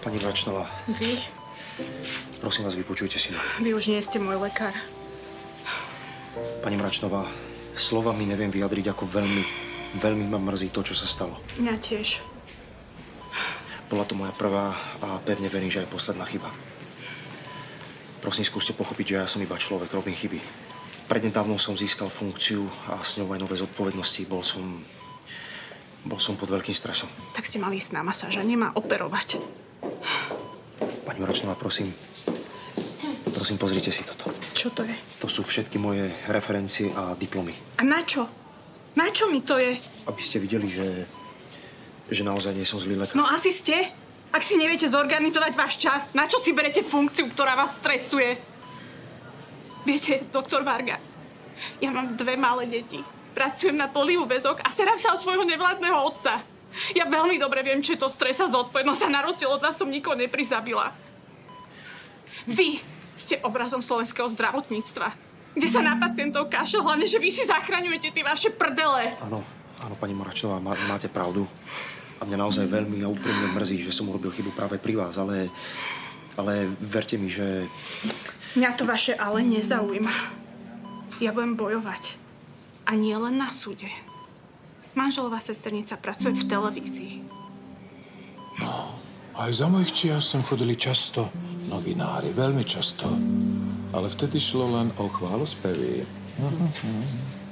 Pani Mračnová. Vy? Prosím vás, vypočujte si ma. Vy už nie ste môj lekár. Pani Mračnová, slovami neviem vyjadriť, ako veľmi ma mrzí to, čo sa stalo. Mňa tiež. Bola to moja prvá a pevne verím, že aj posledná chyba. Prosím, skúste pochopiť, že ja som iba človek, robím chyby. Prednedávno som získal funkciu a s ňou aj nové zodpovednosti. Bol som pod veľkým stresom. Tak ste mali ísť na masáž a nemá operovať. Pani Mračnová, prosím, pozrite si toto. Čo to je? To sú všetky moje referencie a diplomy. A na čo? Na čo mi to je? Aby ste videli, že naozaj nie som zlý lekár. No asi ste. Ak si neviete zorganizovať váš čas, na čo si berete funkciu, ktorá vás stresuje? Viete, doktor Varga, ja mám 2 malé deti. Pracujem na plný úväzok a starám sa o svojho nevládneho otca. Ja veľmi dobre viem, čo je to stres a zodpovednosť a na rozdiel od vás som nikoho neprizabila. Vy ste obrazom slovenského zdravotníctva, kde sa na pacientov kašľa, hlavne, že vy si zachraňujete tie vaše prdele. Áno, pani Mračnová, máte pravdu. A mňa naozaj veľmi a úprimne mrzí, že som urobil chybu práve pri vás, ale verte mi, že... Mňa to vaše ale nezaujíma. Ja budem bojovať. A nie len na súde. Manželová sesternica pracuje v televízii. No, aj za mojich čias sem chodili často novinári, veľmi často. Ale vtedy šlo len o chválospevy.